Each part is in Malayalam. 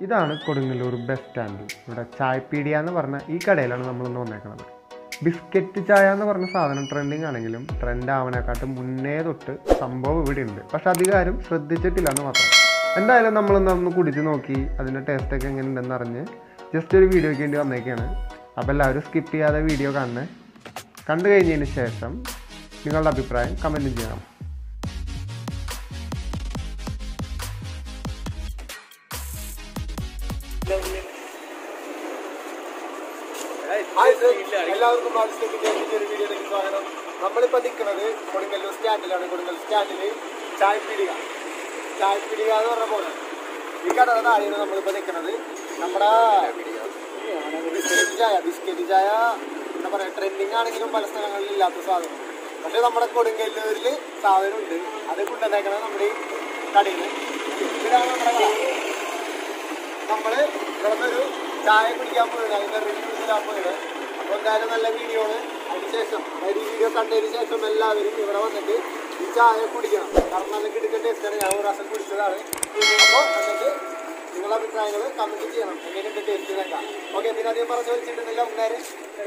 ഇതാണ് കൊടുങ്ങല്ലൂർ ബസ് സ്റ്റാൻഡ്. ഇവിടെ ചായപ്പീടിയ എന്ന് പറഞ്ഞ ഈ കടയിലാണ് നമ്മളിന്ന് വന്നേക്കുന്നത്. ബിസ്ക്കറ്റ് ചായ എന്ന് പറഞ്ഞ സാധനം ട്രെൻഡിങ് ആണെങ്കിലും ട്രെൻഡ് ആവണേക്കാട്ടും മുന്നേ തൊട്ട് സംഭവം ഇവിടെ ഉണ്ട്. പക്ഷെ അധികാരം ശ്രദ്ധിച്ചിട്ടില്ല എന്ന് മാത്രം. എന്തായാലും നമ്മളൊന്ന് കുടിച്ച് നോക്കി അതിൻ്റെ ടേസ്റ്റൊക്കെ എങ്ങനെ ഉണ്ടെന്ന് അറിഞ്ഞ് ജസ്റ്റ് ഒരു വീഡിയോയ്ക്ക് വേണ്ടി വന്നേക്കാണ്. അപ്പോൾ എല്ലാവരും സ്കിപ്പ് ചെയ്യാതെ വീഡിയോ കാണണേ. കണ്ടു കഴിഞ്ഞതിന് ശേഷം നിങ്ങളുടെ അഭിപ്രായം കമൻറ്റും ചെയ്യണം. എല്ലാവർക്കും ഒരു വീഡിയോയിലേക്ക് സ്വാഗതം. നമ്മളിപ്പോൾ നിൽക്കുന്നത് കൊടുങ്ങല്ലൂർ സ്റ്റാൻഡിലാണ്. കൊടുങ്ങല്ലൂർ സ്റ്റാൻഡിൽ ചായപ്പീടിക എന്ന് പറഞ്ഞ പോലെ ഈ കടയുടെ താഴെയാണ് നമ്മളിപ്പോൾ നിൽക്കുന്നത്. നമ്മുടെ ബിസ്ക്കറ്റ് ചായ എന്താ പറയുക, ട്രെൻഡിങ് ആണെങ്കിലും പല സ്ഥലങ്ങളിൽ ഇല്ലാത്ത സാധനം. പക്ഷെ നമ്മുടെ കൊടുങ്ങല്ലൂരിൽ സാധനമുണ്ട്. അത് കൊണ്ടുവന്നേക്കണത് നമ്മുടെ ഈ കടയിൽ. ഇതാണ് നമ്മുടെ കട. നമ്മൾ ഇവിടുന്നൊരു ചായ കുടിക്കാൻ പോയത്, അതിൻ്റെ റിവ്യൂ ഇടാൻ പോയത്. അപ്പോൾ എന്തായാലും നല്ല വീഡിയോ ആണ്. അതിനുശേഷം അതായത് ഈ വീഡിയോ കണ്ടതിന് ശേഷം എല്ലാവരും ഇവിടെ വന്നിട്ട് ഈ ചായ കുടിക്കണം. കാരണം അതൊക്കെ എടുക്കുന്ന ടേസ്റ്റാണ്. ഞാൻ ഒരു പ്രാവശ്യം കുടിച്ചതാണ്. അപ്പോൾ എന്നിട്ട് നിങ്ങളുടെ അഭിപ്രായങ്ങൾ കമൻറ്റ് ചെയ്യണം. എങ്ങനെയുണ്ട് ടേസ്റ്റ് നോക്കാം. ഓക്കെ, പിന്നെ അധികം പറഞ്ഞു വെച്ചിട്ടുണ്ടെങ്കിൽ ഉമ്മാര്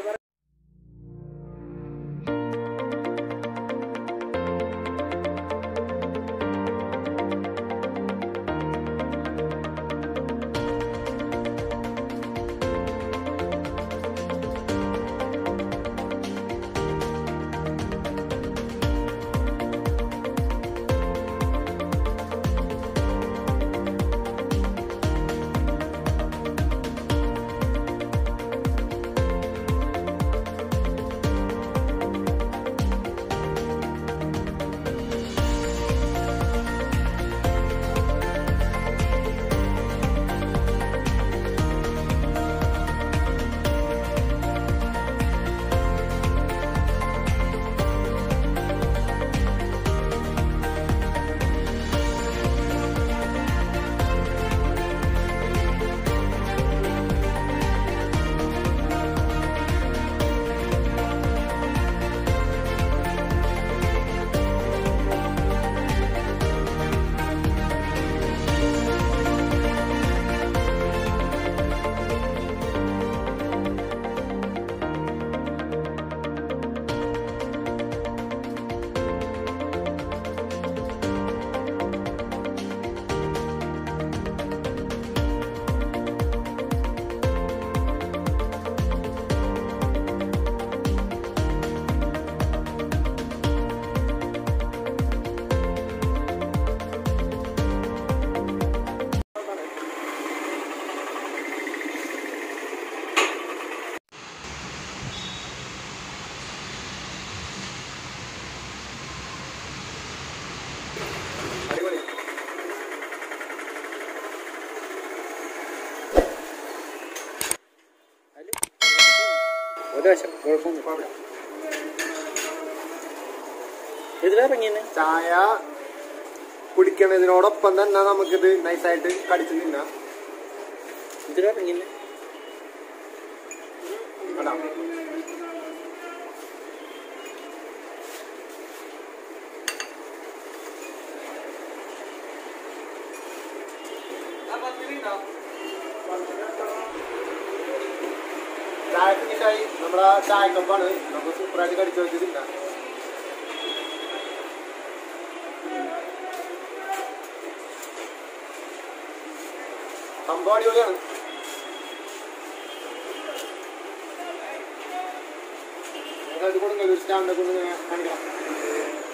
ചായ കുടിക്കണതിനോടൊപ്പം തന്നെ നമുക്കിത് നൈസായിട്ട് കടിച്ചു തിന്നാം. ചായ ഫിനിഷായി. നമ്മുടെ ചായക്കപ്പാണ്. നമുക്ക് സൂപ്പറായിട്ട് കടിച്ചു വെച്ച് തിന്നാം. സംഭവം അടിപൊളിയാണ്. കൊടുങ്ങല്ലൂർ സ്റ്റാൻഡിനെ കൊണ്ട് കാണിക്കണം.